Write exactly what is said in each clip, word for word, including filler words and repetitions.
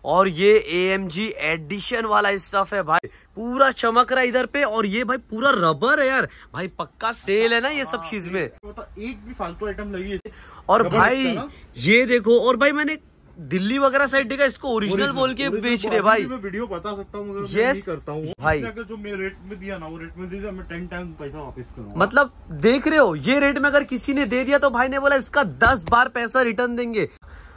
और ये A M G edition वाला स्टफ है भाई, पूरा चमक रहा है इधर पे। और ये भाई पूरा रबर है यार भाई, पक्का सेल है ना ये सब चीज में। एक भी फालतू आइटम लगी है। और भाई ये देखो, और भाई मैंने दिल्ली वगैरह साइड देखा, इसको ओरिजिनल बोल के बेच रहे भाई। मैं वीडियो बता सकता हूँ, मगर yes, मैं नहीं करता हूँ भाई। अगर जो मैं रेट में दिया ना वो रेट में दिया, मैं टेन टाइम पैसा वापस करूंगा। मतलब देख रहे हो, ये रेट में अगर किसी ने दे दिया तो भाई ने बोला इसका दस बार पैसा रिटर्न देंगे।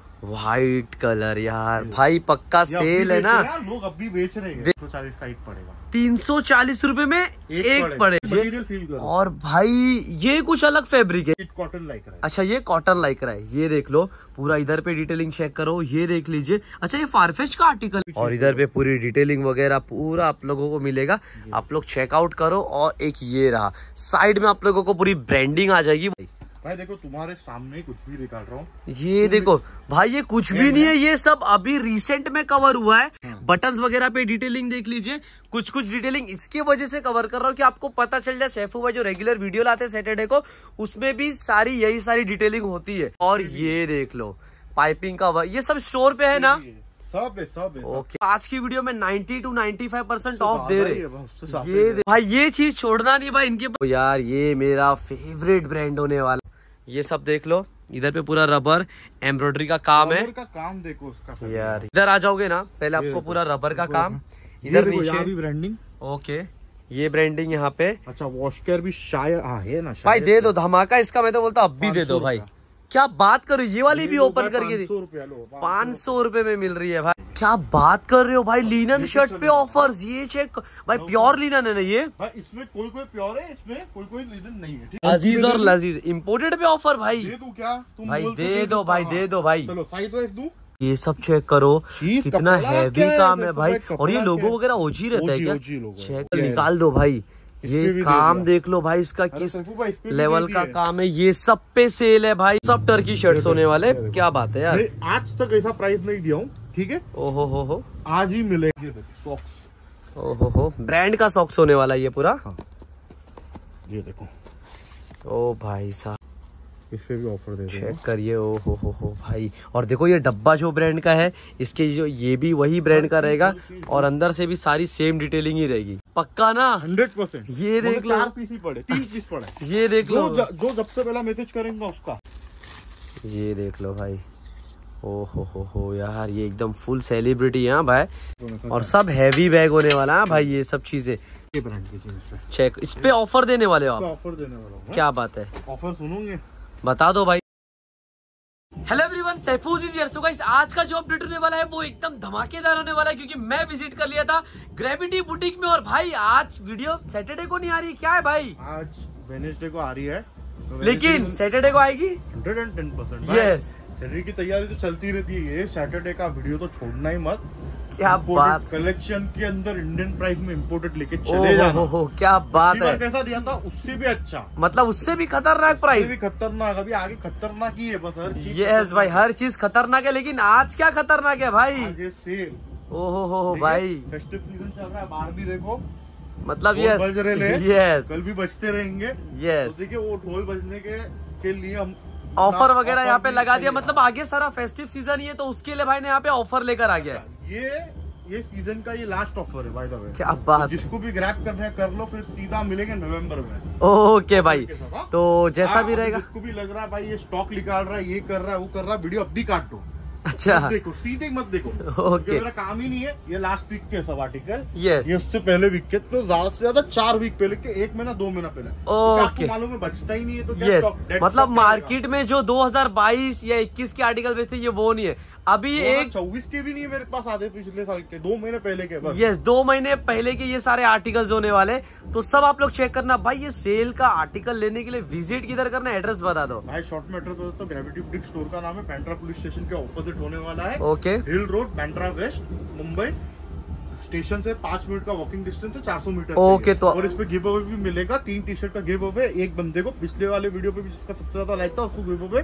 व्हाइट कलर यार भाई, पक्का सेल है ना, लोग अभी बेच रहे हैं। तीन सौ चालीस का एक पड़ेगा, तीन सौ चालीस रूपए में एक, एक पड़े। मटेरियल फील करो। और भाई ये कुछ अलग फैब्रिक है, कॉटन लाइक रहा है। अच्छा ये कॉटन लाइक रहा है, ये देख लो पूरा। इधर पे डिटेलिंग चेक करो, ये देख लीजिए। अच्छा ये फारफेच का आर्टिकल, और इधर पे पूरी डिटेलिंग वगैरह पूरा आप लोगों को मिलेगा। आप लोग चेकआउट करो। और एक ये रहा साइड में, आप लोगों को पूरी ब्रांडिंग आ जाएगी भाई। देखो तुम्हारे सामने कुछ भी दिखा रहा हूँ, ये देखो भाई, ये कुछ भी नहीं है, ये सब अभी रिसेंट में कवर हुआ है। बटन्स वगैरह पे डिटेलिंग देख लीजिए, कुछ कुछ डिटेलिंग इसकी वजह से कवर कर रहा हूँ कि आपको पता चल जाए। सैफू भाई जो रेगुलर वीडियो लाते हैं सैटरडे को, उसमें भी सारी यही सारी डिटेलिंग होती है। और ये देख लो पाइपिंग का, ये सब स्टोर पे है ना, सब है सब है। ओके, आज की वीडियो में ninety two ninety five percent off दे रहे। ये भाई ये चीज छोड़ना नहीं भाई इनके यार, ये मेरा फेवरेट ब्रांड होने वाला। ये सब देख लो, इधर पे पूरा रबर एम्ब्रॉयडरी का काम है। का काम देखो उसका यार, इधर आ जाओगे ना, पहले आपको पूरा रबर का काम, इधर नीचे भी ब्रांडिंग। ओके, ये ब्रांडिंग यहाँ पे। अच्छा वॉश केयर भी शायद हाँ है ना, भाई दे दो धमाका इसका, मैं तो बोलता अब भी दे दो भाई। क्या बात करो, ये वाली भी ओपन करके पाँच सौ रुपए में मिल रही है भाई। क्या बात कर रहे हो भाई, लिनन शर्ट पे ऑफर्स, ये चेक भाई, प्योर लिनन है ना ये भाई। इसमें कोई कोई प्योर है, इसमें कोई कोई लिनन नहीं है। अजीज और लजीज इम्पोर्टेड पे ऑफर भाई। दे दूं क्या तुम भाई? दे दो भाई, दे दो भाई। चलो साइज वाइज दूं। ये सब चेक करो, कितना हैवी काम है भाई। और ये लोगो वगैरह ओजी रहता है क्या? चेक निकाल दो भाई। ये काम देख लो भाई, इसका किस लेवल का काम है। ये सब पे सेल है भाई, सब टर्की शर्ट्स होने वाले। क्या बात है यार, आज तक ऐसा प्राइस नहीं दिया हूँ, ठीक है। ओहो हो हो, आज ही मिलेंगे सॉक्स। ओहो हो, ब्रांड का सॉक्स होने वाला ये पूरा। हाँ। ये देखो, ओ भाई साहब, इस पे भी ऑफर दे रहे हैं, चेक करिए। ओ हो हो हो भाई। और देखो ये डब्बा जो ब्रांड का है, इसके जो ये भी वही ब्रांड का रहेगा, और अंदर से भी सारी सेम डिटेलिंग ही रहेगी, पक्का ना हंड्रेड परसेंट। ये देख लो, चार पीस ही पड़े, तीन पीस पड़े। ये देख लो, जो जो जब से पहला मैसेज करेंगे उसका। ये देख लो भाई, ओ हो हो हो यार, ये एकदम फुल सेलिब्रिटी है भाई। और सब हैवी बैग होने वाला है भाई, ये सब चीजें। ये ब्रांड की चीज चेक, इस पे ऑफर देने वाले हो आप? ऑफर देने वाला हूं। क्या बात है, ऑफर सुनोगे? बता दो भाई। Hello everyone, Saifuz is here. So guys, आज का जो अपडेट होने वाला है वो एकदम धमाकेदार होने वाला है, क्योंकि मैं विजिट कर लिया था ग्रेविटी बुटीक में। और भाई आज वीडियो सैटरडे को नहीं आ रही, क्या है भाई? आज वेडनेसडे को आ रही है, तो लेकिन सैटरडे को आएगी hundred and ten percent. Yes, Saturday की तैयारी तो चलती रहती है, ये सैटरडे का वीडियो तो छोड़ना ही मत। क्या बात, कलेक्शन के अंदर इंडियन प्राइस में इम्पोर्टेड लेके ओ चले जाना। हो हो, क्या बात है। कैसा दिया था उससे भी अच्छा, मतलब उससे भी खतरनाक प्राइस, भी खतरनाक। अभी आगे खतरनाक ही है, बस हर चीज। यस भाई, हर चीज खतरनाक है। लेकिन आज क्या खतरनाक है भाई? आगे सेल। ओ हो हो भाई, फेस्टिव सीजन चल रहा है, बाहर भी देखो मतलब यस बज रहे, यस कल भी बजते रहेंगे। यस, तो देखिए वो ढोल बजने के के लिए हम ऑफर वगैरह यहाँ पे लगा दिया। मतलब आगे सारा फेस्टिव सीजन ही है, तो उसके लिए भाई ने यहाँ पे ऑफर लेकर आ गया। ये ये सीजन का ये लास्ट ऑफर है भाई। क्या बात, तो जिसको भी ग्रैब करना है कर लो, फिर सीधा मिलेंगे नवंबर में। ओके भाई, तो जैसा भी रहेगा। जिसको भी लग रहा है भाई ये स्टॉक निकाल रहा है, ये कर रहा है, वो कर रहा है, वीडियो अब भी काट दो। अच्छा देखो, सीधे मत देखो। ओके, मेरा काम ही नहीं है। ये लास्ट वीक के सब आर्टिकल, यस, ये उससे पहले वीक के, तो ज्यादा से ज्यादा चार वीक पहले के, एक महीना दो महीना पहले। ओके, मालूम है बचता ही नहीं है, तो यस, मतलब मार्केट में जो दो हज़ार बाईस या इक्कीस के आर्टिकल बेचते हैं, ये वो नहीं है अभी। एक चौबीस के भी नहीं है मेरे पास, आधे पिछले साल के, दो महीने पहले के बस। यस, दो महीने पहले के ये सारे आर्टिकल्स होने वाले, तो सब आप लोग चेक करना भाई। ये सेल का आर्टिकल लेने के लिए विजिट किधर करना, एड्रेस बता दो भाई। शॉर्ट में एड्रेस बता दो, ग्रेविटी बुटीक स्टोर का नाम है, पेंड्रा पुलिस स्टेशन के ऑपोजिट होने वाला है। Okay, hill road, Bandra west, Mumbai. Station से पांच मिनट का वॉकिंग डिस्टेंस है, चार सौ मीटर। ओके, तो और इस पे गिव अवे भी मिलेगा, तीन टी शर्ट का गिव अवे। एक बंदे को पिछले वाले वीडियो पे भी जिसका सबसे ज्यादा लाइक था, उसको गिव अवे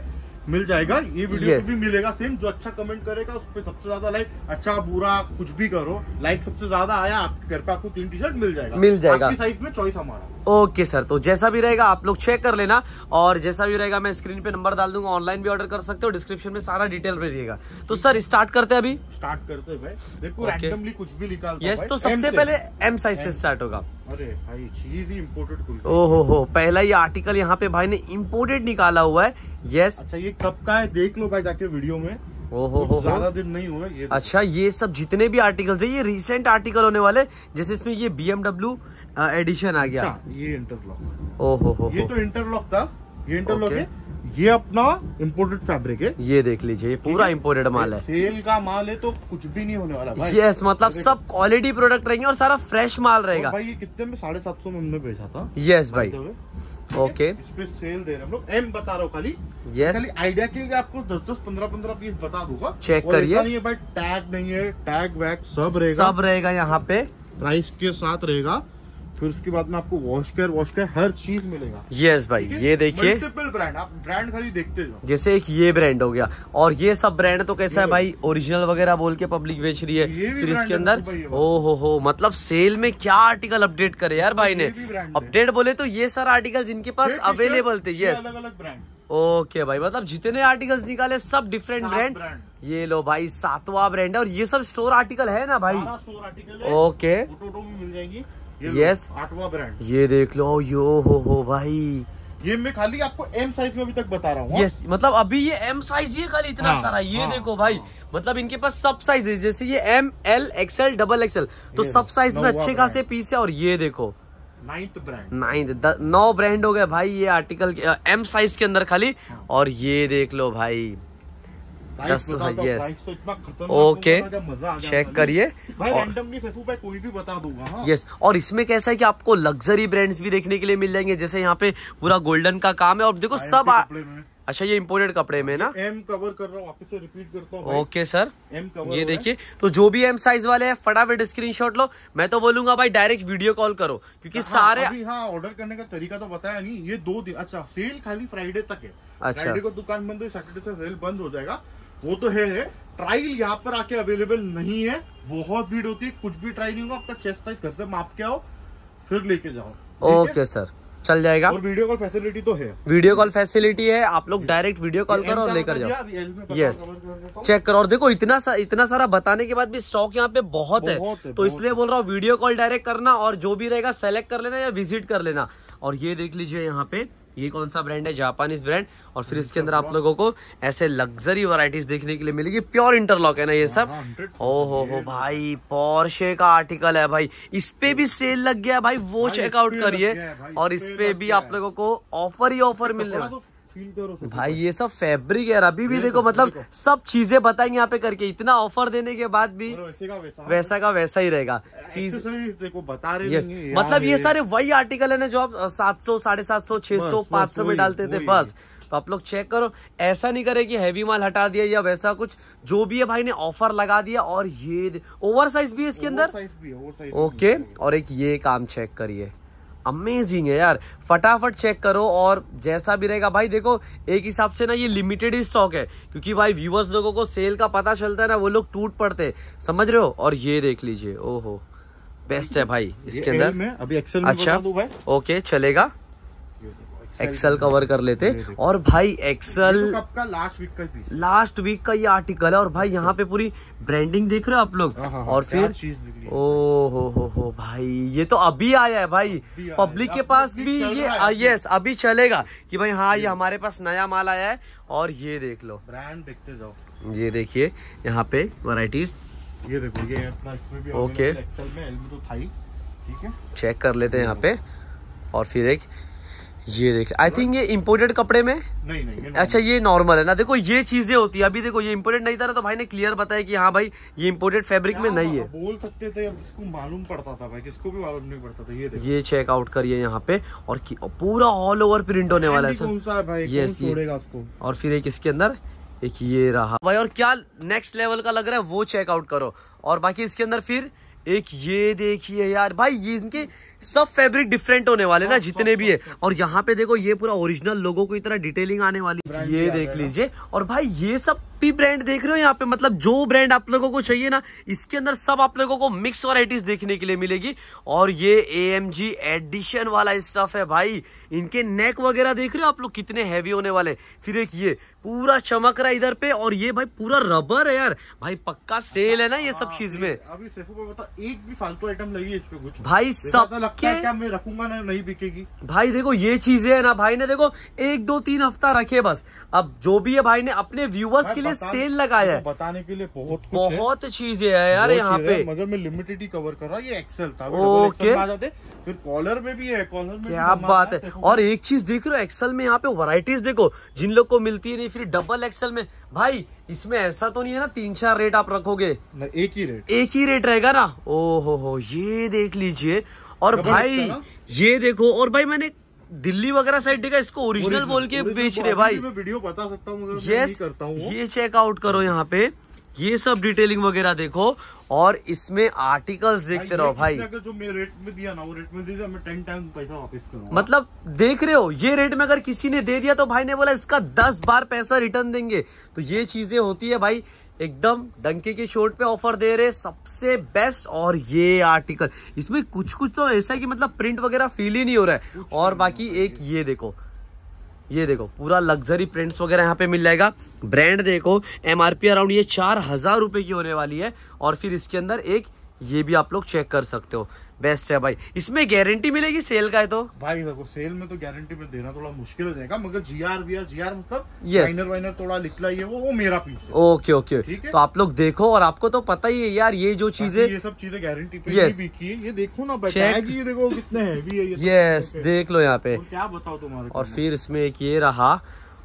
मिल जाएगा। ये वीडियो Yes. पे भी मिलेगा सेम। जो अच्छा कमेंट करेगा उस पर सबसे ज्यादा लाइक, अच्छा बुरा कुछ भी करो, लाइक सबसे ज्यादा आया आपके घर पे आपको तीन टी शर्ट मिल जाएगा मिल जाएगा आपकी साइज में, चॉइस हमारा। ओके सर, तो जैसा भी रहेगा आप लोग चेक कर लेना, और जैसा भी रहेगा मैं स्क्रीन पे नंबर डाल दूंगा, ऑनलाइन भी ऑर्डर कर सकते हो, डिस्क्रिप्शन में सारा डिटेल रहेगा। तो सर स्टार्ट करते हैं अभी। स्टार्ट करते हैं भाई। देखो Okay. रैंडमली कुछ भी निकालता यस, भाई। तो सबसे M पहले से। एम साइज से स्टार्ट होगा। अरे भाई चीज ही इम्पोर्टेड खुल गई। ओहो हो, पहला ये आर्टिकल यहाँ पे भाई ने इम्पोर्टेड निकाला हुआ है। यस, अच्छा ये कब का है देख लो भाई जाके वीडियो में। ओहो हो, ज्यादा दिन नहीं हुआ ये। अच्छा ये सब जितने भी आर्टिकल्स है ये रिसेंट आर्टिकल होने वाले, जैसे इसमें ये बी एम डब्ल्यू एडिशन आ गया। अच्छा, ये इंटरलॉक, ओहो हो, ये तो इंटरलॉक था, ये इंटरलॉक Okay. है। ये अपना इम्पोर्टेड फैब्रिक है। ये देख लीजिए, ये पूरा इम्पोर्टेड माल है। सेल का माल है तो कुछ भी नहीं होने वाला भाई। यस, मतलब सब क्वालिटी प्रोडक्ट रहेंगे और सारा फ्रेश माल रहेगा। भाई ये कितने में, साढ़े सात सौ में हमने बेचा था। यस भाई, ओके, इस पे सेल दे रहे हैं हम लोग। एम बता रहा हूँ खाली। यस, खाली आइडिया के लिए आपको दस दस पंद्रह पंद्रह पीस बता दूंगा। चेक और करिए। ऐसा नहीं है भाई टैग नहीं है, टैग वैग सब रहेगा, सब रहेगा यहाँ पे, प्राइस के साथ रहेगा। फिर उसके बाद में आपको वॉश केयर वॉश केयर हर चीज मिलेगा। यस भाई, ये देखिए मल्टीपल ब्रांड, आप ब्रांड खाली देखते जाओ। जैसे एक ये ब्रांड हो गया, और ये सब ब्रांड तो कैसा है भाई, ओरिजिनल वगैरह बोल के पब्लिक बेच रही है। ये भी फिर brand इसके है अंदर भाई ये वाला। ओ हो हो, मतलब सेल में क्या आर्टिकल अपडेट करे यार भाई ने। ये भी brand है। अपडेट बोले तो ये सारे आर्टिकल्स इनके पास अवेलेबल थे। यस, अलग अलग ब्रांड, ओके भाई, मतलब जितने आर्टिकल्स निकाले सब डिफरेंट ब्रांड। ये लो भाई, सातवां ब्रांड है, और ये सब स्टोर आर्टिकल है ना भाई। स्टोर आर्टिकल है। ओके, फोटो भी मिल जाएंगी। Yes. आठवां ब्रांड, ये देख लो, यो हो हो भाई। ये मैं खाली आपको एम साइज में अभी तक बता रहा हूँ। यस, मतलब अभी ये एम साइज ये खाली इतना हाँ, सारा, ये हाँ, देखो भाई, हाँ। मतलब इनके पास सब साइज है, जैसे ये M L XL double XL, तो ये सब साइज में नौवां अच्छे brand। खासे पीस है। और ये देखो नाइन्थ ब्रांड, नाइन नौ ब्रांड हो गए भाई ये आर्टिकल एम साइज के अंदर खाली। हाँ। और ये देख लो भाई, प्राइस दस, बताता हूँ, yes। प्राइस तो इतना खतरनाक ओके, होगा ना, मजा आ गया चेक भाई। करिए। भाई और- रैंडमली सैफू भाई कोई भी बता दूंगा। हाँ। यस, और इसमें कैसा है कि आपको लग्जरी ब्रांड्स भी देखने के लिए मिल जाएंगे, जैसे यहाँ पे पूरा गोल्डन का काम है, और देखो I M P सब आ... कपड़े में। अच्छा ये इम्पोर्टेड कपड़े में ना। एम कवर कर रहा हूँ, वापस से रिपीट करता हूँ भाई। ओके सर, एम कवर ये देखिए, तो जो भी एम साइज वाले हैं फटाफट स्क्रीनशॉट लो। मैं तो बोलूंगा भाई डायरेक्ट वीडियो कॉल करो, क्योंकि हाँ, सारे अभी हाँ ऑर्डर करने का तरीका तो बताया नहीं। ये दो दिन, अच्छा सेल खाली फ्राइडे तक है। अच्छा। फ्राइडे को दुकान बंद है, सैटरडे से सेल बंद हो जाएगा, वो तो है, है। ट्रायल यहाँ पर आके अवेलेबल नहीं है, बहुत भीड़ होती है, कुछ भी ट्राई नहीं होगा। आपका चेस्ट साइज घर से माप के आओ, फिर लेके जाओ। ठीक है? ओके सर, चल जाएगा। और वीडियो कॉल फैसिलिटी तो है। वीडियो कॉल फैसिलिटी है, आप लोग डायरेक्ट वीडियो कॉल करो और लेकर जाओ। यस, चेक करो, और देखो इतना सा, इतना सारा बताने के बाद भी स्टॉक यहाँ पे बहुत है, बहुत है, तो बहुत इसलिए है। बोल रहा हूँ वीडियो कॉल डायरेक्ट करना, और जो भी रहेगा सेलेक्ट कर लेना या विजिट कर लेना। और ये देख लीजिए यहाँ पे, ये कौन सा ब्रांड है, जापानीज ब्रांड, और फिर इसके अंदर आप लोगों को ऐसे लग्जरी वैरायटीज देखने के लिए मिलेगी। प्योर इंटरलॉक है ना ये सब। ओ हो हो भाई, पोर्शे का आर्टिकल है भाई, इस पे भी सेल लग गया भाई, वो भाई, चेकआउट इस पे लग करिए। गया है भाई, और इस इस पे पे लग भी गया आप है। लोगों को ऑफर ही ऑफर मिलने वाला। फील करो सर। भाई ये सब फैब्रिक है, अभी भी ये देखो, देखो, मतलब देखो। सब चीजें बताएंगे यहाँ पे करके, इतना ऑफर देने के बाद भी और वैसे का वैसा वैसा का वैसा ही रहेगा चीज। Accessories देखो बता रहे यस, नहीं है, मतलब ये यार सारे वही आर्टिकल है ना जो आप सात सौ साढ़े सात सौ छह सौ बस, पाँच बस, सौ में वही, डालते थे वही, बस। तो आप लोग चेक करो, ऐसा नहीं करे कि हैवी माल हटा दिया या वैसा कुछ, जो भी है भाई ने ऑफर लगा दिया। और ये ओवर साइज भी है इसके अंदर। oversize भी है, oversize भी ओके, है। और एक ये काम चेक करिए, अमेजिंग है यार, फटाफट चेक करो। और जैसा भी रहेगा भाई, देखो एक हिसाब से ना ये लिमिटेड ही स्टॉक है, क्योंकि भाई व्यूअर्स लोगों को सेल का पता चलता है ना, वो लोग टूट पड़ते हैं, समझ रहे हो। और ये देख लीजिए, ओहो बेस्ट है भाई इसके ये अंदर। L में, अभी एक्सेल में अच्छा, बता दूं भाई। ओके चलेगा, ये देखो, एक्सेल कवर कर लेते। ये देखो। और भाई ये एक्सेल तो कब का, लास्ट वीक का पीस। लास्ट वीक का ये आर्टिकल है, और भाई यहाँ पे पूरी ब्रांडिंग देख रहे हो आप लोग। हाँ, हाँ, और क्या फिर चीज दिख रही है। ओ हो हो हो भाई, ये तो अभी आया है भाई, अभी आया पब्लिक है। के अब पास अभी भी चल ये रहा है। यस अभी चलेगा कि भाई हाँ ये हमारे पास नया माल आया है। और ये देख लो, ब्रांड देखते जाओ, ये देखिए यहाँ पे वैरायटीज ये देखो, ये अपना इसमें भी ओके। एक्सेल में, एल में तो था ही। ठीक है, चेक कर लेते हैं यहाँ पे। और फिर एक ये देख, आई थिंक ये इम्पोर्टेड कपड़े में, नहीं नहीं ये अच्छा ये नॉर्मल है ना। देखो ये चीजें होती है, अभी देखो ये इम्पोर्टेड नहीं था ना, तो भाई ने क्लियर बताया कि हाँ भाई ये इम्पोर्टेड फैब्रिक में नहीं है। बोल सकते थे, अब किसको मालूम पड़ता था भाई, किसको भी मालूम नहीं पड़ता था। ये देखो, ये चेकआउट करिए यहाँ पे, और की- पूरा ऑल ओवर प्रिंट होने वाला है Andy कौन सर। सा है भाई, Yes, कौन ये- छोड़ेगा उसको। और फिर एक इसके अंदर एक ये रहा भाई, और क्या नेक्स्ट लेवल का लग रहा है वो चेकआउट करो। और बाकी इसके अंदर फिर एक ये देखिए यार भाई, ये इनके सब फैब्रिक डिफरेंट होने वाले ना जितने भी है। और यहाँ पे देखो ये पूरा ओरिजिनल लोगों की तरह डिटेलिंग आने वाली, ये देख लीजिए। और भाई ये सब भी ब्रांड देख रहे हो यहाँ पे, मतलब जो ब्रांड आप लोगों को चाहिए ना इसके अंदर सब आप लोगों को मिक्स वैरायटीज देखने के लिए मिलेगी। और ये ए एम जी एडिशन वाला स्टफ है भाई, इनके नेक वगैरह देख रहे हो आप लोग कितने हैवी होने वाले। फिर एक ये पूरा चमक रहा है इधर पे, और ये भाई पूरा रबर है यार भाई, पक्का सेल है ना ये सब चीज में। अभी सैफू को बता, एक भी फालतू आइटम लगी है इस पे कुछ भाई सब लगता है क्या मैं रखूंगा ना, नहीं बिकेगी भाई। देखो ये चीजें है ना भाई ने देखो एक दो तीन हफ्ता रखे बस, अब जो भी है भाई ने अपने व्यूवर्स के लिए सेल लगाया है, बताने के लिए बहुत कुछ बहुत चीजें है यार यहाँ पे। मगर मैं लिमिटेड ही कवर कर रहा, ये एक्सेल था ओके। आ जाते फिर कॉलर में भी है, कॉलर में क्या बात है। और एक चीज देख रहे हो एक्सेल में यहाँ पे वैरायटीज देखो जिन लोग को मिलती है नहीं, फिर डबल एक्सेल में भाई इसमें ऐसा तो नहीं है ना तीन चार रेट आप रखोगे, एक ही रेट एक ही रेट रहेगा ना। ओ हो हो ये देख लीजिए। और भाई ये देखो, और भाई मैंने दिल्ली वगैरह साइड देखा इसको ओरिजिनल बोल के बेच रहे भाई। मैं वीडियो बता सकता हूँ, यस ये चेकआउट करो यहाँ पे, ये सब डिटेलिंग वगैरह देखो। और इसमें आर्टिकल्स देखते रहो भाई। अगर जो मैं रेट में दिया ना वो रेट में दिया, मैं टेन टाइम पैसा वापस करूंगा। मतलब देख रहे हो ये रेट में अगर किसी ने दे दिया तो भाई ने बोला इसका दस बार पैसा रिटर्न देंगे। तो ये चीजें होती है भाई, एकदम डंके के शॉट पे ऑफर दे रहे सबसे बेस्ट। और ये आर्टिकल इसमें कुछ कुछ तो ऐसा है कि मतलब प्रिंट वगैरह फील ही नहीं हो रहा है। और बाकी एक ये देखो, ये देखो पूरा लग्जरी प्रिंट्स वगैरह यहाँ पे मिल जाएगा। ब्रांड देखो एमआरपी अराउंड ये चार हजार रुपए की होने वाली है। और फिर इसके अंदर एक ये भी आप लोग चेक कर सकते हो, बेस्ट है भाई। इसमें गारंटी मिलेगी सेल का है तो भाई देखो सेल में तो गारंटी में देना थोड़ा मुश्किल हो जाएगा, मगर जीआर वीआर जीआर मतलब yes. लाइनर वाइनर थोड़ा निकला है वो वो मेरा पीस है। ओके ओके तो आप लोग देखो, और आपको तो पता ही है यार ये जो चीजें ये सब चीजें गारंटी पे yes. ही बिकी है। ये देखो ना बैग, ये देखो कितने हैवी है ये। यस देख लो यहाँ पे, क्या बताओ तुम्हारे। और फिर इसमें एक ये रहा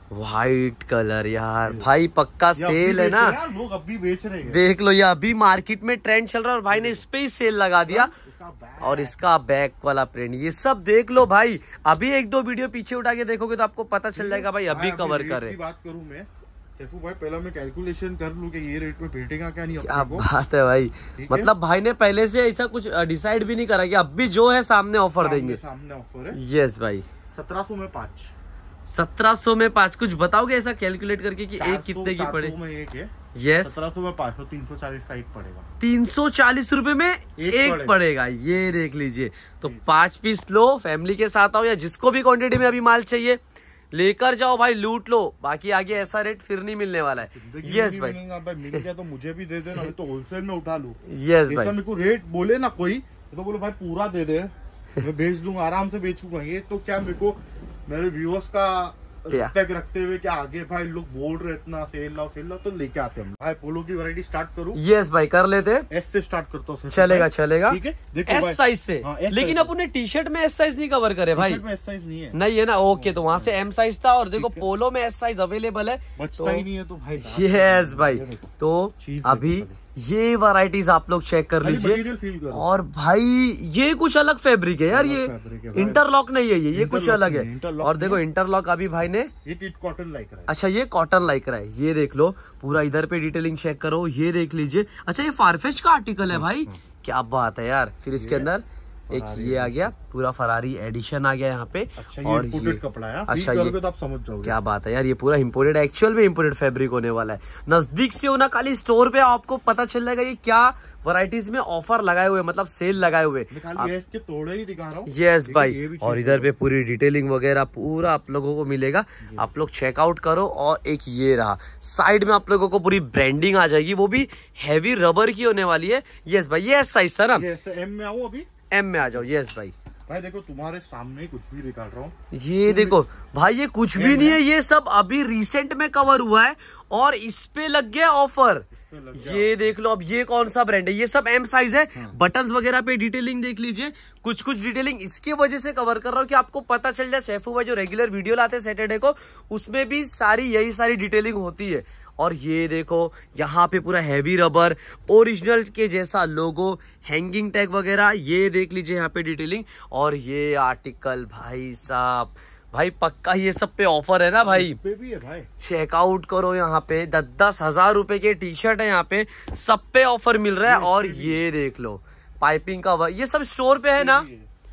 व्हाइट कलर, यार भाई पक्का सेल है ना, लोग अभी बेच रहे हैं। देख लो ये अभी मार्केट में ट्रेंड चल रहा है और भाई ने इस पे ही सेल लगा दिया। और इसका बैक वाला प्रिंट ये सब देख लो भाई। अभी एक दो वीडियो पीछे उठा के देखोगे तो आपको पता चल जाएगा भाई अभी कवर करे। बात करूं मैं सैफू भाई, पहले मैं कैलकुलेशन कर लूं कि ये रेट में भेटेगा क्या नहीं। क्या बात है भाई, मतलब भाई ने पहले से ऐसा कुछ डिसाइड भी नहीं करा कि अब भी जो है सामने ऑफर देंगे। सामने ऑफर है यस भाई। सत्रह सौ में पाँच सत्रह सौ में पाँच कुछ बताओगे ऐसा कैलकुलेट करके कि एक कितने की पड़े। एक है यस सत्रह सौ में पाँच सौ तीन सौ चालीस का एक पड़ेगा। तीन सौ चालीस रूपए में एक, एक पड़ेगा। ये देख लीजिए, तो पांच पीस लो, फैमिली के साथ आओ या जिसको भी क्वांटिटी में अभी माल चाहिए लेकर जाओ भाई, लूट लो। बाकी आगे ऐसा रेट फिर नहीं मिलने वाला है। यस भाई, भाई मिल गया तो मुझे भी दे देना, तो होलसेल में उठा लूं। यस भाई, मेरे को रेट बोले ना कोई तो बोले भाई पूरा दे दे, मैं बेच दूंगा, आराम से बेचूंगा। ये तो क्या मेरे को मेरे व्यूअर्स का रिस्पेक्ट रखते हुए क्या आगे भाई लोग बोल रहे इतना सेल लाओ सेल लाओ तो लेके आते हैं भाई। पोलो की वैरायटी स्टार्ट करूं? यस भाई कर लेते, एस से स्टार्ट करता हूँ। चलेगा चलेगा, ठीक है देखो एस साइज से। हाँ, लेकिन अपने टी शर्ट में एस साइज नहीं कवर करे भाई, एस साइज नहीं है नहीं है ना। ओके तो वहाँ से एम साइज था, और देखो पोलो में एस साइज अवेलेबल है, बचता ही नहीं है तो भाई। यस भाई, तो अभी ये वैरायटीज आप लोग चेक कर लीजिए। और भाई ये कुछ अलग फैब्रिक है यार, ये इंटरलॉक नहीं है, ये ये कुछ अलग है। और देखो इंटरलॉक अभी भाई ने ये कॉटन लाइक रहा है। अच्छा ये कॉटन लाइक रहा है, ये देख लो पूरा इधर पे डिटेलिंग चेक करो, ये देख लीजिए। अच्छा ये फारफेच का आर्टिकल है भाई, क्या बात है यार। फिर इसके अंदर एक ये आ गया पूरा फरारी एडिशन आ गया यहाँ पे। अच्छा, और ये इंपोर्टेड कपड़ा है। अच्छा ये तो आप समझ जाओगे क्या बात है यार, ये पूरा इंपोर्टेड, एक्चुअल में इंपोर्टेड फैब्रिक होने वाला है। नजदीक से हो ना खाली स्टोर पे आपको पता चल जाएगा ये क्या वैरायटीज में ऑफर लगाए हुए, मतलब सेल लगाए हुए। इसके तोड़े ही दिखा रहा हूँ। यस भाई, और इधर पे पूरी डिटेलिंग वगैरह पूरा आप लोगों को मिलेगा, आप लोग चेकआउट करो। और एक ये रहा साइड में आप लोगों को पूरी ब्रांडिंग आ जाएगी, वो भी हैवी रबर की होने वाली है। यस भाई, ये एस साइज था ना, एम में आऊँ अभी, एम में आ जाओ। यस भाई, भाई देखो तुम्हारे सामने कुछ भी निकाल रहा हूँ, ये देखो भाई ये कुछ भी नहीं है, ये सब अभी रिसेंट में कवर हुआ है और इस पे लग गया ऑफर। ये देख लो, अब ये कौन सा ब्रांड है, ये सब एम साइज है। बटन्स वगैरह पे डिटेलिंग देख लीजिए, कुछ कुछ डिटेलिंग इसके वजह से कवर कर रहा हूँ कि आपको पता चल जाए सैफू भाई जो रेगुलर वीडियो लाते हैं सैटरडे को, उसमें भी सारी यही सारी डिटेलिंग होती है। और ये देखो यहाँ पे पूरा हैवी रबर ओरिजिनल के जैसा लोगो, हैंगिंग टैग वगैरह, ये देख लीजिए यहाँ पे डिटेलिंग। और ये आर्टिकल भाई साहब, भाई पक्का ये सब पे ऑफर है ना भाई, पे भी है भाई, चेकआउट करो यहाँ पे। दस दस हजार रुपए के टी शर्ट है यहाँ पे, सब पे ऑफर मिल रहा है। और ये देख लो पाइपिंग का, ये सब स्टोर पे है ना,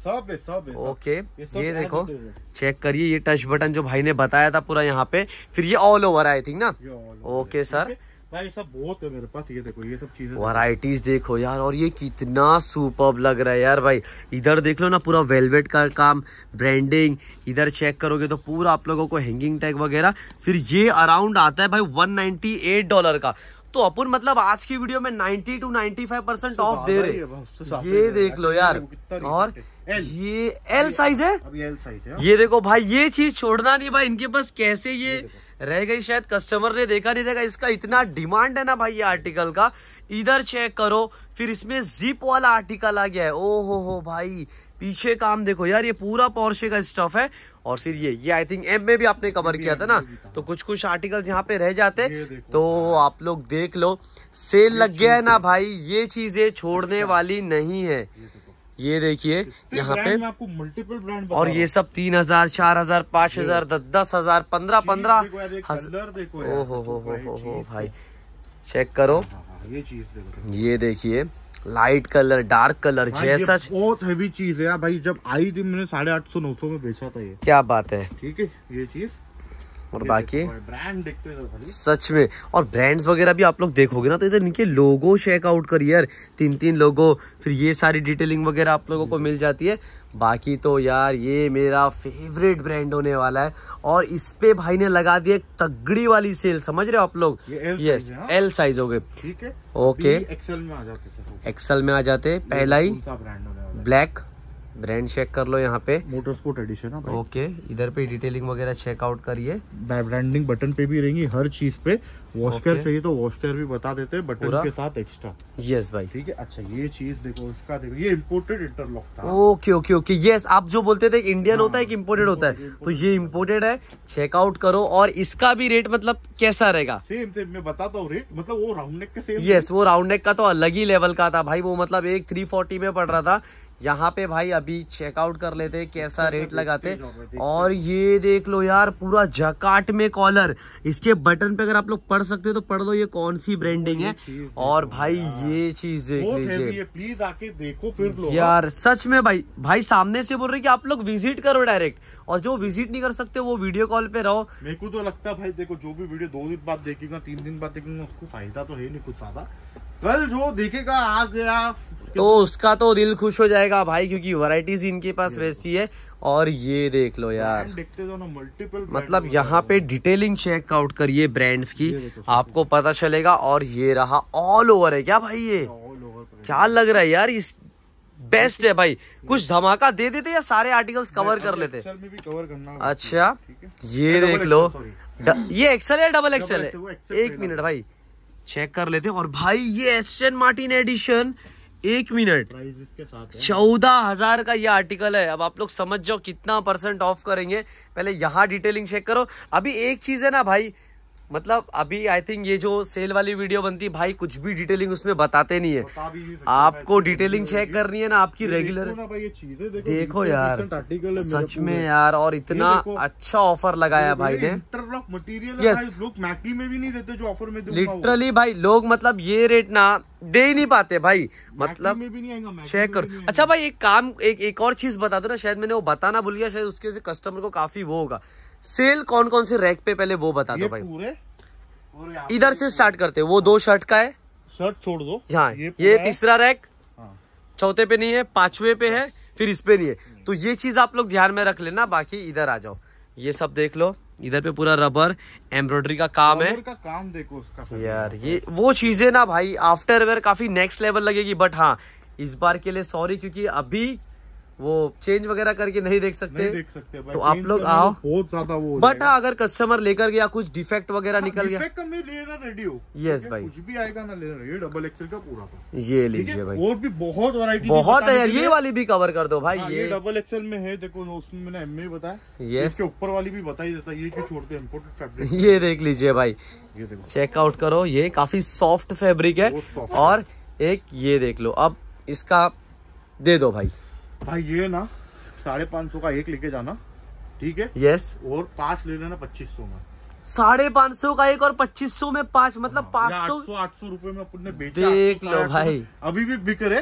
सब है, सब है, ओके सब ये देखो as it is है। चेक करिए, ये टच बटन जो भाई ने बताया था पूरा यहाँ पे, फिर ये ऑल ओवर आई थिंक ना। ये all over ओके है, सर। ठीक है? भाई सब बहुत है मेरे पास, ये देखो ये सब चीजें वैरायटीज देखो यार, और ये कितना सुपर्ब लग रहा है यार भाई। इधर देख लो ना, पूरा वेलवेट का काम, ब्रांडिंग। इधर चेक करोगे तो पूरा आप लोगों को हैंगिंग टैग वगैरह। फिर ये अराउंड आता है भाई वन नाइनटी एट डॉलर का। तो अपन मतलब आज की वीडियो में ninety two ninety five percent off दे रहे। ये देख लो यार, और ये एल साइज है, अभी एल साइज है। ये देखो भाई, ये चीज छोड़ना नहीं भाई इनके पास। कैसे ये रह गई, शायद कस्टमर ने देखा नहीं रहेगा, इसका इतना डिमांड है ना भाई ये आर्टिकल का। इधर चेक करो, फिर इसमें जिप वाला आर्टिकल आ गया है। ओ हो हो भाई, पीछे काम देखो यार, ये पूरा पोर्शे का स्टफ है। और फिर ये ये आई थिंक एम में भी आपने कवर किया था ना, तो कुछ कुछ आर्टिकल्स यहाँ पे रह जाते, तो आप लोग देख लो। सेल लग गया है ना भाई, ये चीजें छोड़ने वाली नहीं है। ये देखिए यहाँ पे आपको मल्टीपल ब्रांड, और ये सब तीन हजार चार हजार पाँच हजार दस हजार पंद्रह पंद्रह कलर देखो। ओ हो हो हो हो हो भाई, चेक करो ये चीज देखो, ये देखिए लाइट कलर, डार्क कलर, जैसा बहुत हैवी चीज है भाई। जब आई थी मैंने साढ़े आठ सौ नौ सौ में बेचा था ये। क्या बात है, ठीक है ये चीज। और बाकी ब्रांड देखते हैं सच में, और ब्रांड्स वगैरह भी आप लोग देखोगे ना, तो इधर इनके लोगो चेकआउट करिए यार, तीन तीन लोगो। फिर ये सारी डिटेलिंग वगैरह आप लोगों को मिल जाती है। बाकी तो यार ये मेरा फेवरेट ब्रांड होने वाला है, और इस पे भाई ने लगा दिया एक तगड़ी वाली सेल, समझ रहे हो आप लोग। यस एल साइज हो गए, ठीक है। ओके एक्सेल में आ जाते, एक्सेल में आ जाते। पहला ही ब्रांड होने वाला है, ब्लैक ब्रांड चेक कर लो यहाँ पे, मोटर स्पोर्ट एडिशन है। ओके इधर पे डिटेलिंग वगैरह चेकआउट करिए। ब्रांडिंग बटन पे भी रहेंगी हर चीज पे। वॉश केयर चाहिए तो वॉश केयर भी बता देते हैं बटन के साथ एक्स्ट्रा। यस भाई, ठीक है। अच्छा ये चीज देखो, इसका देखो, ये इम्पोर्टेड इंटरलॉक था। ओके ओके ओके यस, आप जो बोलते थे इंडियन होता है एक इम्पोर्टेड होता है, तो ये इम्पोर्टेड है। चेकआउट करो, और इसका भी रेट मतलब कैसा रहेगा? सेम सेम मैं बताता हूँ रेट, मतलब वो राउंड नेक के सेम। यस वो राउंड नेक का तो अलग ही लेवल का था भाई, वो मतलब एक थ्री फोर्टी में पड़ रहा था। यहाँ पे भाई अभी चेकआउट कर लेते कैसा रेट लगाते। और ये देख लो यार, पूरा जकाट में कॉलर, इसके बटन पे अगर आप लोग पढ़ सकते हो तो पढ़ लो ये कौन सी ब्रांडिंग है। और भाई ये चीज देख लीजिए, प्लीज आके देखो फिर लो यार। सच में भाई, भाई सामने से बोल रहे कि आप लोग विजिट करो डायरेक्ट, और जो विजिट नहीं कर सकते वो वीडियो कॉल पे रहो। मेरे को तो लगता है भाई देखो, जो भी वीडियो दो दिन बाद देखेगा, तीन दिन बाद देखेगा, उसको फायदा तो है नहीं कुछ ज्यादा। कल जो देखेगा आ गया तो उसका तो दिल खुश हो जाएगा भाई, क्योंकि वैरायटीज इनके पास वैसी है। और ये देख लो यार, देखते जाओ ना, मल्टीपल मतलब यहाँ पे डिटेलिंग चेक आउट करिए ब्रांड्स की, आपको पता चलेगा। और ये रहा ऑल ओवर है क्या भाई, ये क्या लग रहा है यार, इस बेस्ट है भाई। कुछ धमाका दे देते या सारे आर्टिकल्स कवर कर लेते? में भी कवर करना। अच्छा ये देख लो, ये एक्सेल है डबल एक्सेल है? एक मिनट भाई चेक कर लेते हैं। और भाई ये एस्टन मार्टिन एडिशन, एक मिनट, चौदह हजार का ये आर्टिकल है। अब आप लोग समझ जाओ कितना परसेंट ऑफ करेंगे। पहले यहाँ डिटेलिंग चेक करो। अभी एक चीज है ना भाई, मतलब अभी आई थिंक ये जो सेल वाली वीडियो बनती है भाई, कुछ भी डिटेलिंग उसमें बताते नहीं है। आपको डिटेलिंग चेक करनी है ना आपकी रेगुलर। देखो यार सच में यार, और इतना अच्छा ऑफर लगाया भाई ने। इंटरलॉक मटेरियल यस, लोग मैटी में भी नहीं देते जो ऑफर में लिटरली भाई, लोग मतलब ये रेट ना दे ही नहीं पाते भाई, मतलब चेक करो। अच्छा भाई एक काम, एक एक और चीज बता दो ना, शायद मैंने वो बताना भूल गया, शायद उसके से कस्टमर को काफी वो होगा। सेल कौन कौन से रैक पे, पहले वो बता दो भाई। पूरे और इधर से स्टार्ट करते हैं। वो दो शर्ट का है, शर्ट छोड़ दो। यहाँ ये, ये तीसरा रैक, चौथे पे नहीं है, पांचवे पे है, फिर इस पे नहीं है। तो ये चीज आप लोग ध्यान में रख लेना। बाकी इधर आ जाओ, ये सब देख लो, इधर पे पूरा रबर एम्ब्रॉयडरी का काम है। का काम देखो उसका यार, ये वो चीजें ना भाई आफ्टर वेयर काफी नेक्स्ट लेवल लगेगी। बट हाँ इस बार के लिए सॉरी, क्योंकि अभी वो चेंज वगैरह करके नहीं देख सकते, नहीं देख सकते भाई। तो आप लोग आओ, बहुत ज्यादा वो। बट हाँ अगर कस्टमर लेकर गया, कुछ डिफेक्ट वगैरह निकल गया, डिफेक्ट में लेना रेडी हो। यस भाई, कुछ भी आएगा ना लेना। ये डबल एक्सेल का पूरा था, ये लीजिए भाई। और भी बहुत वैरायटी बहुत है यार, ये वाली भी कवर कर दो भाई। हाँ, ये, ये डबल एक्सेल में है, देखो उसमें मैंने एम में बताया। यस, इसके ऊपर वाली भी बता ही देता, ये क्यों छोड़ते हैं इम्पोर्टेड फैब्रिक। ये देख लीजिए भाई, ये देखो चेकआउट करो, ये काफी सॉफ्ट फैब्रिक है। और एक ये देख लो, अब इसका दे दो भाई। भाई ये ना साढ़े पाँच सौ का एक लेके जाना, ठीक है। यस, और पांच ले लेना पच्चीस सौ में। साढ़े पाँच सौ का एक और पच्चीस सौ में पांच, मतलब पाँच सौ आठ सौ रुपए में अपने बेचा। देख लो भाई, अभी भी बिक रहे।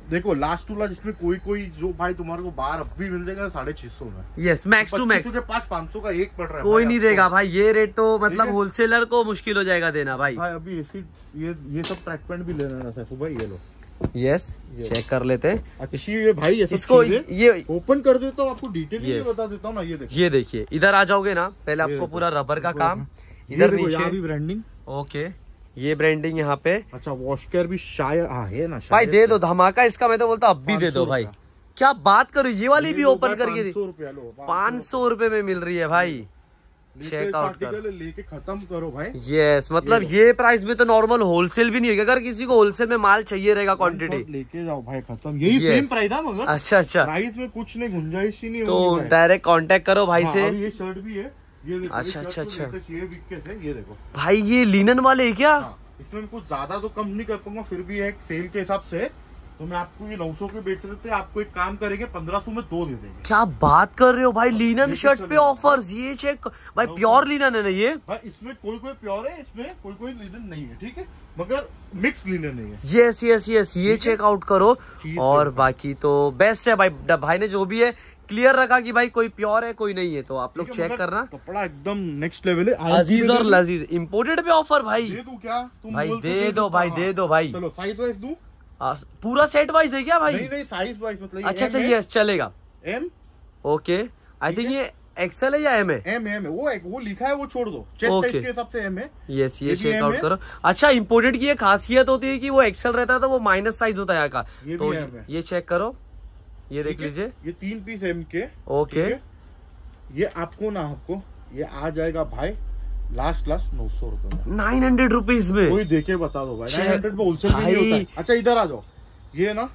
देखो लास्ट टू लास्ट इसमें कोई कोई जो भाई तुम्हारे को बाहर अब भी मिल जाएगा साढ़े छह सौ में। यस, मैक्स टू मैक्स के पास पाँच सौ का एक पड़ रहा है, कोई नहीं देगा भाई। ये रेट तो मतलब होलसेलर को मुश्किल हो जाएगा देना भाई। भाई अभी ऐसी ये ये सब ट्रैक पैंट भी ले लेना सैफू भाई, ये लो। यस, चेक कर लेते हैं। अच्छी ये भाई, ये इसको ये ओपन कर देता हूँ, आपको डिटेल ये बता देता हूँ ना। ये देखिए, ये देखिए, इधर आ जाओगे ना, पहले आपको पूरा रबर का काम, इधर नीचे भी ब्रांडिंग। ओके, ये ब्रांडिंग यहाँ पे। अच्छा, वॉश केयर भी शायद है ना भाई, दे दो धमाका इसका। मैं तो बोलता अब भी दे दो भाई, क्या बात करो। ये वाली भी ओपन करके पाँच सौ रुपए में मिल रही है भाई। चेक आउट करो, लेके खत्म करो भाई। यस, मतलब ये प्राइस में तो नॉर्मल होलसेल भी नहीं होगा। अगर किसी को होलसेल में माल चाहिए रहेगा क्वांटिटी, लेके जाओ भाई, खत्म। यही सेम प्राइस है मगर। अच्छा अच्छा, प्राइस में कुछ नहीं, गुंजाइश ही नहीं, तो डायरेक्ट कांटेक्ट करो भाई से। ये शर्ट भी है, ये देखो। अच्छा अच्छा अच्छा, ये विकेट है, ये देखो भाई। ये लिनन वाले है क्या? इसमें कुछ ज्यादा तो कम नहीं कर पाऊंगा, फिर भी एक सेल के हिसाब से तो मैं आपको ये नौ सौ के बेच रहे थे, आपको एक काम करेंगे पंद्रह सौ में दो दे देंगे। क्या बात कर रहे हो भाई, लिनन शर्ट पे ऑफर्स। ये चेक भाई, प्योर लिनन है ना ये भाई? इसमें कोई कोई प्योर है, इसमें कोई कोई लिनन नहीं है, ठीक है, मगर मिक्स लिनन नहीं है। यस यस यस, ये चेक आउट करो। और बाकी तो बेस्ट है भाई। भाई ने जो भी है क्लियर रखा कि भाई कोई प्योर है कोई नहीं है, तो आप लोग चेक करना। कपड़ा एकदम नेक्स्ट लेवल है। अजीज और लजीज इम्पोर्टेड पे ऑफर भाई। दे दूं क्या तुम? भाई दे दो भाई, दे दो भाई। चलो साइज वाइज दूं? पूरा सेट वाइज है क्या भाई? नहीं नहीं, साइज वाइज मतलब। अच्छा अच्छा, यस चलेगा। M, okay. आई थिंक ये एक्सेल है या एम है? एम एम है, वो एक वो लिखा है, वो छोड़ दो। चेस्ट साइज के हिसाब से एम है। यस, ये चेक आउट करो। अच्छा, इंपोर्टेड की ये खासियत होती है कि वो एक्सेल रहता है तो वो माइनस साइज होता है यहाँ का, तो ये चेक करो, ये देख लीजिए। ये तीन पीस एम के। ओके, ये आपको ना आपको ये आ जाएगा भाई लास्ट लास्ट नौ सौ रुपए में, नाइन हंड्रेड रुपीज में। कोई देके बता दो भाई, नाइन हंड्रेड में होलसेल भी नहीं होता है। अच्छा इधर आ जाओ, ये ना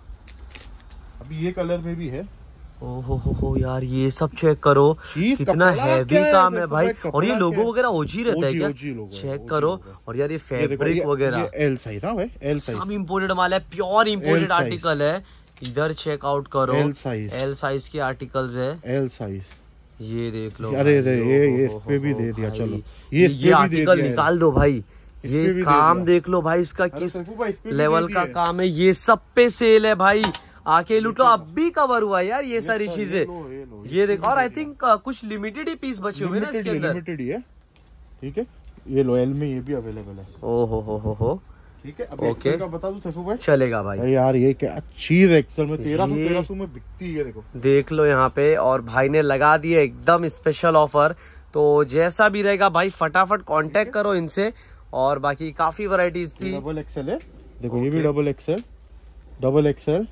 अभी ये कलर में भी है। ओहो हो हो यार, ये सब चेक करो, कितना हैवी काम है भाई। और ये लोगो वगैरह ओजी रहता है क्या? चेक करो। और यार ये फैब्रिक वगैरह एल साइज है भाई, एल साइज सब इम्पोर्टेड माल है, प्योर इम्पोर्टेड आर्टिकल है। इधर चेक आउट करो, एल साइज, एल साइज के आर्टिकल्स है। एल साइज, ये देख लो। अरे अरे ये ये इस पे भी दे दिया। चलो ये ये आर्टिकल निकाल दो भाई। ये काम देख लो भाई, इसका किस लेवल का काम है। ये सब पे सेल है भाई, आके लूटो। अब भी कवर हुआ यार ये सारी चीजें। ये देख, और आई थिंक कुछ लिमिटेड ही पीस बचे हुए ना इसके अंदर। लिमिटेड ही है, ठीक है। ये लो, एल में ये भी अवेलेबल है। ओ हो हो हो हो, ठीक है। अब ओके का बता दूं सैफू भाई? चलेगा भाई। यार ये क्या चीज एक्सेल में तेरह सौ तेरह सौ में बिकती है, देखो देख लो यहाँ पे। और भाई ने लगा दिए एकदम स्पेशल ऑफर, तो जैसा भी रहेगा भाई फटाफट कांटेक्ट करो इनसे। और बाकी काफी वैरायटीज थी। डबल एक्सेल है, देखो ये भी double XL, double XL,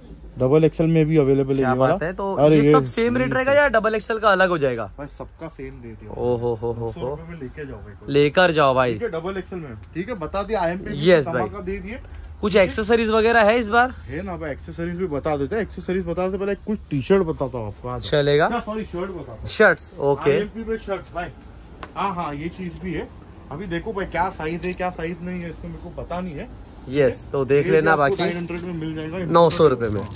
double XL में भी अवेलेबल है। क्या बात है? तो ये, ये सब सेम रेट रहेगा या डबल एक्सेल का अलग हो जाएगा? भाई सबका सेम दे दिया। ओ हो हो हो हो, लेके जाओ भाई, लेकर जाओ भाई। डबल एक्सेल में, ठीक है, बता दिया। आई एम पे यस भाई, दे दिए। कुछ एक्सेसरीज वगैरह है इस बार? है ना भाई, एक्सेसरीज भी बता देते हैं। एक्सेसरीज बताने से पहले कुछ टी शर्ट बताता हूँ आपको। चलेगा? सॉरी, शर्ट बताता। Shirts, okay. शर्ट भाई, हाँ हाँ, ये चीज भी है। अभी देखो भाई क्या साइज है क्या साइज नहीं है, इसको मेरे को पता नहीं है। यस, तो देख लेना। बाकी नाइन हंड्रेड में मिल जाएगा, नौ सौ रुपए में।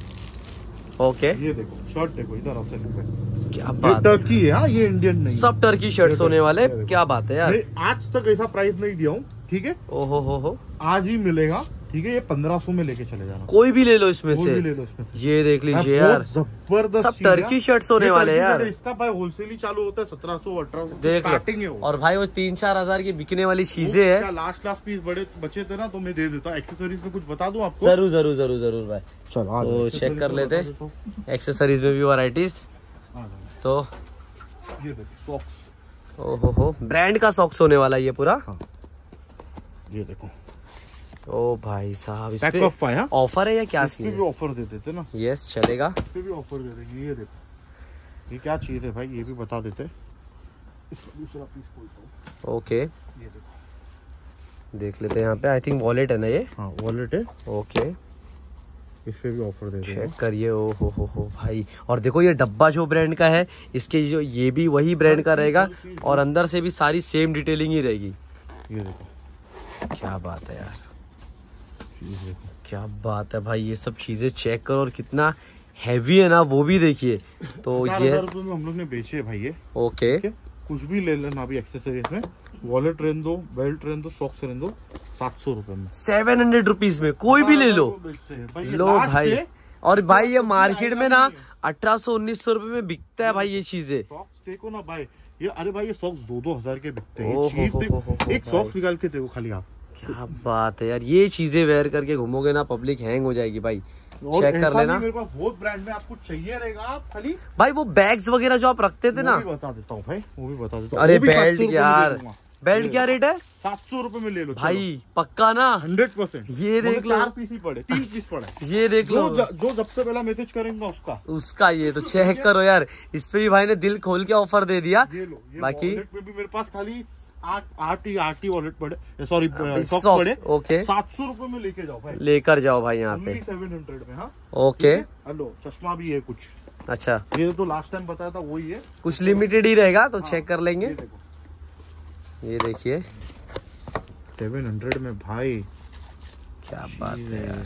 ओके, ये देखो शर्ट, देखो इधर आपसे। क्या बात, टर्की है, हाँ, ये इंडियन नहीं। सब टर्की शर्ट्स होने वाले। क्या बात है यार, आज तक ऐसा प्राइस नहीं दिया हूँ, ठीक है। ओहो हो हो, आज ही मिलेगा, ठीक है। ये पंद्रह सौ में लेके चले जाना, कोई भी ले लो इसमें से। ले लो इसमें से। ये देख लीजिए यार, जबरदस्त सब टर्की शर्ट्स होने वाले यार। इसका भाई होलसेल ही चालू होता है सत्रह सौ अठारह सौ, देख स्टार्टिंग है। और भाई वो तीन चार हजार की बिकने वाली चीजें है। लास्ट लास्ट पीस बड़े बचे थे ना, तो मैं दे देता हूँ। एक्सेसरीज में कुछ बता दूं आपको? जरूर जरूर जरूर जरूर भाई, चलो तो चेक कर लेते। एक्सेसरीज में भी वैरायटीज। तो ये देखो सॉक्स, ओहो हो, ब्रांड का सॉक्स होने वाला ये पूरा। ये देखो, ओ भाई साहब, इस पे ऑफर है या क्या सीन है? भी ऑफर दे देते ना। यस, चलेगा। इस पे भी ऑफर दे देंगे। ये देखो, ये क्या चीज है भाई, ये भी बता देते। इसका दूसरा पीस खोलता हूं। ओके, ये देखो, देख लेते हैं यहाँ पे। आई थिंक वॉलेट है ना ये? हाँ वॉलेट है। ओके, इस पे भी ऑफर दे देंगे, चेक करिए। ओ हो हो हो भाई। और देखो ये डब्बा जो ब्रांड का है, इसके जो ये भी वही ब्रांड का रहेगा, और अंदर से भी सारी सेम डिटेलिंग ही रहेगी। ये देखो, क्या बात है यार, क्या बात है भाई। ये सब चीजें चेक करो, और कितना हैवी है ना वो भी देखिए। तो ये हम लोग ने बेचे है भाई ये। ओके, कुछ भी ले लेना अभी एक्सेसरीज में। वॉलेट रहने दो, बेल्ट रहने दो, सॉक्स रहने दो, सात सौ रुपए में, सेवन हंड्रेड रुपीज में कोई भी ले लो। भाई लो भाई, और भाई ये मार्केट में ना अठारह सौ उन्नीस सौ रुपए में बिकता है भाई ये चीजें। सॉक्स देखो ना भाई, ये अरे भाई ये सॉक्स दो दो हजार के बिकते हैं। ओ ये चीज हो हो देखो, हो हो एक भाई। सॉक्स निकाल के देखो खाली आप। क्या बात है यार, ये चीजें वेयर करके घूमोगे ना पब्लिक हैंग हो जाएगी भाई। और चेक कर ऐसा लेना नहीं, मेरे पास बहुत ब्रांड में आपको चाहिए रहेगा, आप खाली भाई। वो बैग्स वगैरह जो आप रखते थे ना, वो भी बता देता हूँ भाई, वो भी बता देता हूँ। अरे वो भी बेल्ट सात सौ रुपए में यार, दे दूंगा। बेल्ट क्या रेट है? सात सौ रुपए में ले लो भाई पक्का ना? Hundred percent. ये देख लो, चार पीस ही पड़े, तीन पीस पड़े। ये देख लो, जो जो जब से पहला मैसेज करेंगे उसका उसका ये तो चेक करो यार। इस पे भी भाई ने दिल खोल के ऑफर दे दिया। ये लो, ये बाकी वॉलेट में भी मेरे पास खाली आठ आठ ही आठ ही वॉलेट पड़े, सॉरी सॉक्स सॉक्स पड़े। ओके, सात सौ रुपए में लेके जाओ भाई, लेकर जाओ भाई यहाँ पे। सेवन हंड्रेड में। हाँ ओके, हेलो, चश्मा भी है कुछ। अच्छा, ये तो लास्ट टाइम बताया था वही है, कुछ लिमिटेड ही रहेगा तो हाँ, चेक कर लेंगे। ये देखो ये देखिए सेवन हंड्रेड में भाई, क्या बात है यार।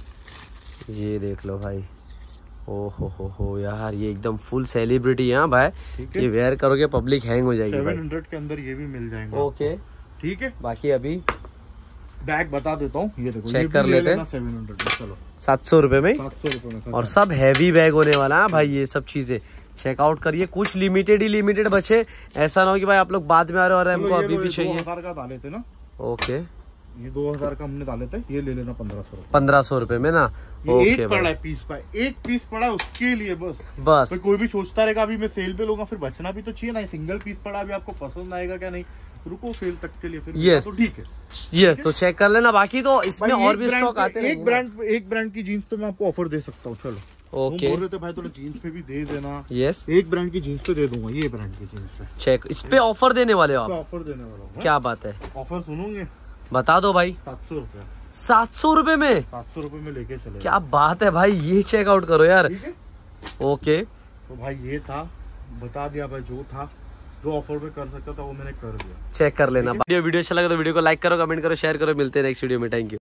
ये देख लो भाई, ओ हो हो हो यार, ये एकदम फुल सेलिब्रिटी है भाई। ठीक है, ये वेयर करोगे पब्लिक हैंग हो जाएगी सेवन भाई। हंड्रेड के अंदर ये भी मिल जाएंगे। ओके, ठीक है, बाकी अभी बैग बता देता हूँ, ये देखो, चेक ये भी कर ले लेते हैं। लेना सेवन हंड्रेड में। चलो सात सौ रुपए में, सात सौ रुपए में। और सब हैवी बैग होने वाला है भाई। ये सब चीजें चेकआउट करिए, कुछ लिमिटेड ही लिमिटेड बचे। ऐसा ना हो कि भाई आप लोग बाद में आ रहे हो और हमको अभी भी चाहिए। दो हजार का डाले थे ना, ओके, ये दो हजार का हमने डाले थे, ये ले लेना पंद्रह सौ रुपए। पंद्रह सौ रुपए में ना। ये ओके एक पड़ा भाई, है पीस भाई, एक पीस पड़ा है उसके लिए बस। बस भाई कोई भी सोचता रहेगा अभी मैं सेल पे लूंगा, फिर बचना भी तो चाहिए ना। सिंगल पीस पड़ा, अभी आपको पसंद आएगा क्या नहीं, रुको सेल तक के लिए फिर Yes. तो ठीक है। यस, तो चेक कर लेना। बाकी तो इसमें भाई और एक भी ब्रांड स्टॉक पे- आते एक रहेंगे ना। ब्रांड एक ब्रांड की जीन्स पे मैं आपको ऑफर दे सकता हूँ। चलो, तुम ओके, बोल रहे थे भाई थोड़ा जीन्स पे भी दे देना। यस, एक ब्रांड की जीन्स पे दे दूंगा, ये ब्रांड की जीन्स पे चेक। इस पे ऑफर देने वाले हो आप? ऑफर देने वाला हूँ। क्या बात है, ऑफर सुनोगे? बता दो भाई। सात सौ रुपया, सात सौ रुपए में? सात सौ रुपए में लेके चले। क्या बात है भाई, ये चेकआउट करो यार। ठीक है, ओके, तो भाई ये था, बता दिया भाई, जो था जो ऑफर में कर सकता था वो मैंने कर दिया। चेक कर लेना। वीडियो वीडियो अच्छा लगा तो वीडियो को लाइक करो, कमेंट करो, शेयर करो। मिलते हैं नेक्स्ट वीडियो में। Thank you.